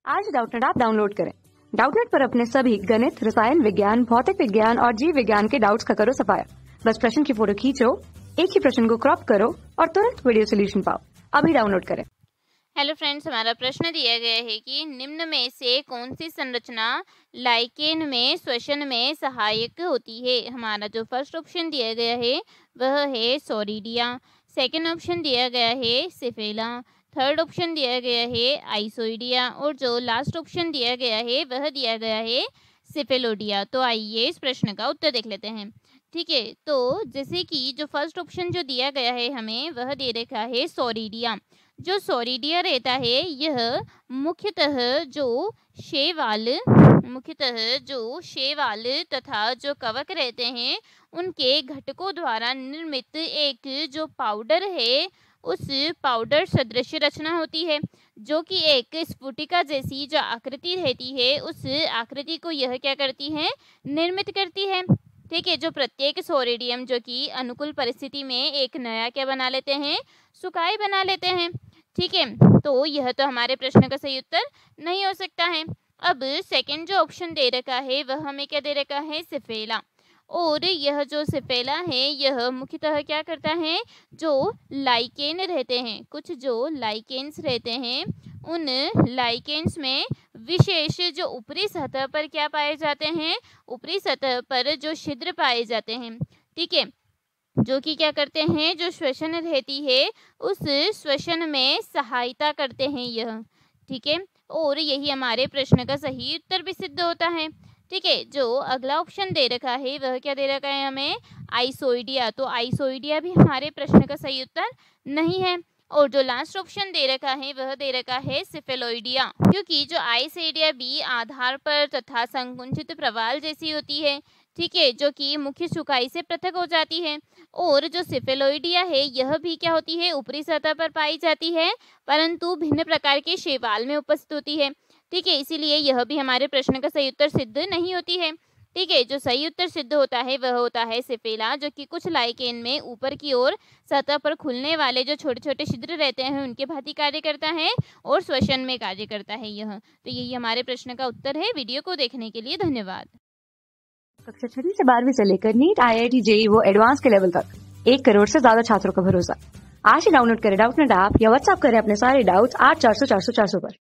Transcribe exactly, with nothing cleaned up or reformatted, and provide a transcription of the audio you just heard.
आज Doubtnut app download करें। Doubtnut पर अपने सभी गणित, रसायन विज्ञान, भौतिक विज्ञान और जीव विज्ञान के डाउट्स का करो सफाया। बस प्रश्न की फोटो खींचो, एक ही प्रश्न को क्रॉप करो और तुरंत वीडियो सोल्यूशन पाओ। अभी डाउनलोड करें। हेलो फ्रेंड्स, हमारा प्रश्न दिया गया है कि निम्न में से कौन सी संरचना लाइकेन में श्वसन में सहायक होती है। हमारा जो फर्स्ट ऑप्शन दिया गया है वह है सोरिडिया, सेकंड ऑप्शन दिया गया है सिफेला, थर्ड ऑप्शन दिया गया है आइसोइडिया और जो लास्ट ऑप्शन दिया गया है वह दिया गया है सिफेलोडिया। तो आइए इस प्रश्न का उत्तर देख लेते हैं। ठीक है, तो जैसे कि जो फर्स्ट ऑप्शन जो दिया गया है हमें वह दे रखा है सोरिडिया। जो सोरिडिया रहता है यह मुख्यतः जो शैवाल मुख्यतः जो शैवाल तथा जो कवक रहते हैं उनके घटकों द्वारा निर्मित एक जो पाउडर है उस पाउडर सदृश रचना होती है, जो कि एक स्फुटिका जैसी जो आकृति रहती है उस आकृति को यह क्या करती है, निर्मित करती है। ठीक है, जो प्रत्येक सोरिडियम जो कि अनुकूल परिस्थिति में एक नया क्या बना लेते हैं, सुकाई बना लेते हैं। ठीक है, तो यह तो हमारे प्रश्न का सही उत्तर नहीं हो सकता है। अब सेकंड जो ऑप्शन दे रखा है वह हमें क्या दे रखा है, सिफेला। और यह जो सिफेला है यह मुख्यतः क्या करता है, जो लाइकेन रहते हैं, कुछ जो लाइकेन्स रहते हैं उन लाइकेन्स में विशेष जो ऊपरी सतह पर क्या पाए जाते हैं, ऊपरी सतह पर जो छिद्र पाए जाते हैं। ठीक है, जो कि क्या करते हैं, जो श्वसन रहती है उस श्वसन में सहायता करते हैं यह। ठीक है, और यही हमारे प्रश्न का सही उत्तर भी सिद्ध होता है। ठीक है, जो अगला ऑप्शन दे रखा है वह क्या दे रखा है हमें, आइसोइडिया। तो आइसोइडिया भी हमारे प्रश्न का सही उत्तर नहीं है। और जो लास्ट ऑप्शन दे रखा है वह दे रखा है सिफेलोइडिया, क्योंकि जो आइसोइडिया भी आधार पर तथा संकुचित प्रवाल जैसी होती है। ठीक है, जो कि मुख्य सुकाई से पृथक हो जाती है। और जो सिफेलोइडिया है यह भी क्या होती है, ऊपरी सतह पर पाई जाती है परंतु भिन्न प्रकार के शैवाल में उपस्थित होती है। ठीक है, इसीलिए यह भी हमारे प्रश्न का सही उत्तर सिद्ध नहीं होती है। ठीक है, जो सही उत्तर सिद्ध होता है वह होता है सिफेला, जो कि कुछ लाइकेन में ऊपर की ओर सतह पर खुलने वाले जो छोटे छोटे छिद्र रहते हैं उनके भांति कार्य करता है और श्वसन में कार्य करता है यह। तो यही हमारे प्रश्न का उत्तर है। वीडियो को देखने के लिए धन्यवाद। कक्षा छठी से बारहवीं से लेकर NEET, I I T, JEE वो एडवांस के लेवल तक एक करोड़ से ज्यादा छात्रों का भरोसा। आज ही डाउनलोड करें डाउटनेट ऐप या व्हाट्सएप करें अपने सारे डाउट्स आठ चार सौ चार सौ चार सौ पर।